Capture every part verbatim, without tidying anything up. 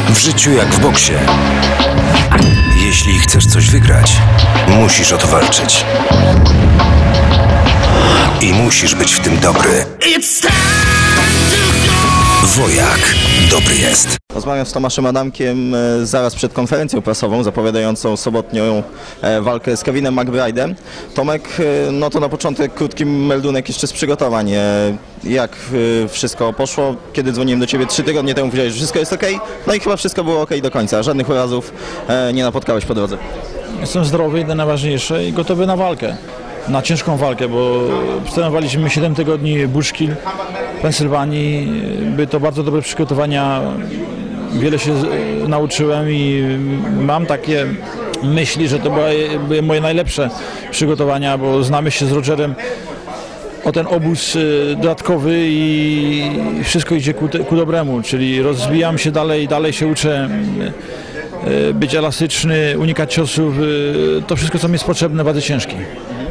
W życiu jak w boksie. Jeśli chcesz coś wygrać, musisz o to walczyć. I musisz być w tym dobry. Wojak dobry jest. Rozmawiam z Tomaszem Adamkiem zaraz przed konferencją prasową zapowiadającą sobotnią walkę z Kevinem McBride'em. Tomek, no to na początek krótki meldunek jeszcze z przygotowań. Jak wszystko poszło? Kiedy dzwoniłem do Ciebie trzy tygodnie temu, powiedziałeś, że wszystko jest ok? No i chyba wszystko było ok do końca. Żadnych urazów nie napotkałeś po drodze. Jestem zdrowy, to najważniejsze, i gotowy na walkę. Na ciężką walkę, bo trenowaliśmy siedem tygodni Bushkill w Pensylwanii. Były to bardzo dobre przygotowania. Wiele się nauczyłem i mam takie myśli, że to były moje najlepsze przygotowania, bo znamy się z Rogerem o ten obóz dodatkowy i wszystko idzie ku, ku dobremu, czyli rozwijam się dalej, dalej się uczę być elastyczny, unikać ciosów, to wszystko, co mi jest potrzebne w wadze ciężkiej.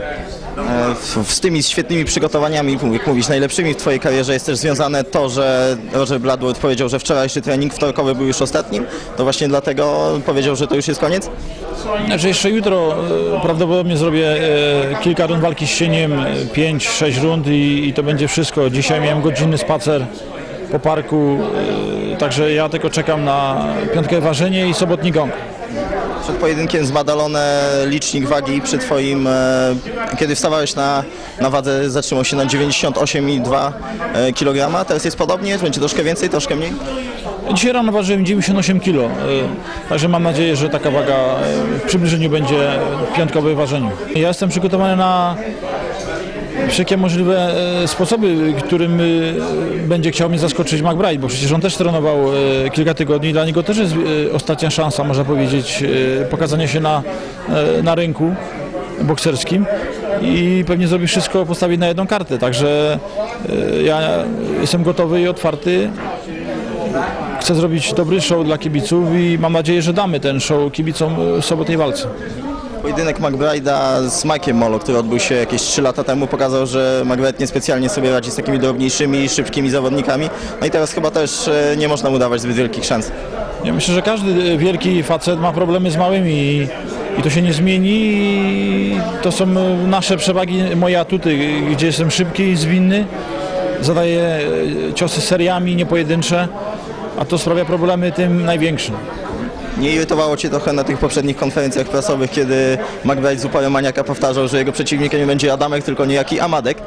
Z tymi świetnymi przygotowaniami, jak mówisz, najlepszymi w Twojej karierze jest też związane to, że Roger Bloodworth powiedział, że wczorajszy trening wtorkowy był już ostatnim. To właśnie dlatego powiedział, że to już jest koniec? Znaczy jeszcze jutro prawdopodobnie zrobię kilka rund walki z cieniem, pięć sześć rund i, i to będzie wszystko. Dzisiaj miałem godzinny spacer po parku, także ja tylko czekam na piątkę ważenie i sobotni gong. Przed pojedynkiem zbadalone licznik wagi przy Twoim, e, kiedy wstawałeś na, na wadze, zatrzymał się na dziewięćdziesiąt osiem i dwa kilograma. Teraz jest podobnie? Będzie troszkę więcej, troszkę mniej? Dzisiaj rano ważyłem dziewięćdziesiąt osiem kilo, e, także mam nadzieję, że taka waga w przybliżeniu będzie piątkowe ważeniu. Ja jestem przygotowany na wszelkie możliwe sposoby, którym będzie chciał mnie zaskoczyć McBride, bo przecież on też trenował kilka tygodni i dla niego też jest ostatnia szansa, można powiedzieć, pokazania się na, na rynku bokserskim i pewnie zrobi wszystko, postawić na jedną kartę, także ja jestem gotowy i otwarty. Chcę zrobić dobry show dla kibiców i mam nadzieję, że damy ten show kibicom w sobotniej walce. Pojedynek McBride'a z Mike'iem Molo, który odbył się jakieś trzy lata temu, pokazał, że McBride niespecjalnie sobie radzi z takimi drobniejszymi, szybkimi zawodnikami. No i teraz chyba też nie można mu dawać zbyt wielkich szans. Ja myślę, że każdy wielki facet ma problemy z małymi i, i to się nie zmieni. I to są nasze przewagi, moje atuty, gdzie jestem szybki i zwinny, zadaję ciosy seriami, nie pojedyncze, a to sprawia problemy tym największym. Nie irytowało Cię trochę na tych poprzednich konferencjach prasowych, kiedy McBride z uporem maniaka powtarzał, że jego przeciwnikiem nie będzie Adamek, tylko niejaki Amadek?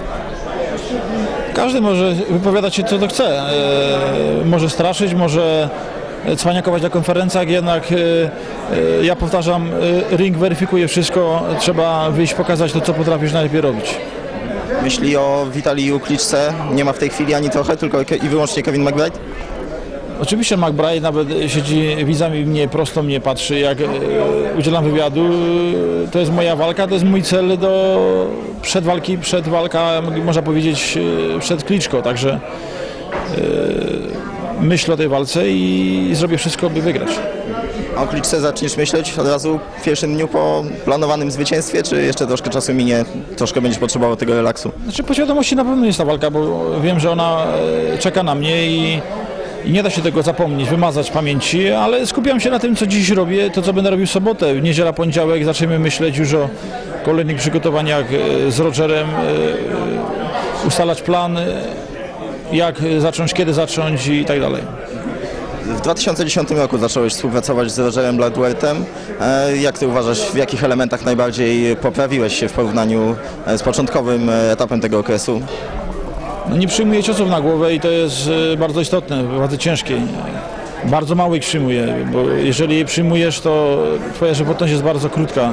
Każdy może wypowiadać się, co to chce. E, może straszyć, może cwaniakować na konferencjach, jednak e, e, ja powtarzam, e, ring weryfikuje wszystko, trzeba wyjść, pokazać to, co potrafisz najlepiej robić. Myśli o Witaliju Klitschce nie ma w tej chwili ani trochę, tylko i wyłącznie Kevin McBride? Oczywiście McBride nawet siedzi widzami, mnie prosto mnie patrzy, jak e, udzielam wywiadu. To jest moja walka, to jest mój cel do przed walki, przed walka, można powiedzieć, przed Klitschko, także e, myślę o tej walce i, i zrobię wszystko, by wygrać. A o Klitschce zaczniesz myśleć od razu w pierwszym dniu po planowanym zwycięstwie, czy jeszcze troszkę czasu minie, troszkę będziesz potrzebował tego relaksu? Znaczy po świadomości na pewno jest ta walka, bo wiem, że ona czeka na mnie i I nie da się tego zapomnieć, wymazać pamięci, ale skupiam się na tym, co dziś robię, to co będę robił w sobotę. W niedziela, poniedziałek zaczniemy myśleć już o kolejnych przygotowaniach z Rogerem, ustalać plan, jak zacząć, kiedy zacząć i tak dalej. W dwa tysiące dziesiątym roku zacząłeś współpracować z Rogerem Bloodworthem. Jak Ty uważasz, w jakich elementach najbardziej poprawiłeś się w porównaniu z początkowym etapem tego okresu? No nie przyjmuję ciosów na głowę i to jest bardzo istotne w wadze ciężkiej. Bardzo mało ich przyjmuję, bo jeżeli je przyjmujesz, to twoja żywotność jest bardzo krótka.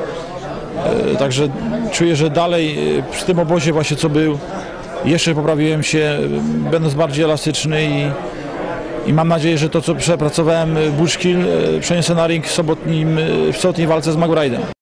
Także czuję, że dalej przy tym obozie właśnie co był, jeszcze poprawiłem się, będąc bardziej elastyczny i, i mam nadzieję, że to co przepracowałem w Bushkill przeniosę na ring w sobotnim, w sobotniej walce z McBride'em.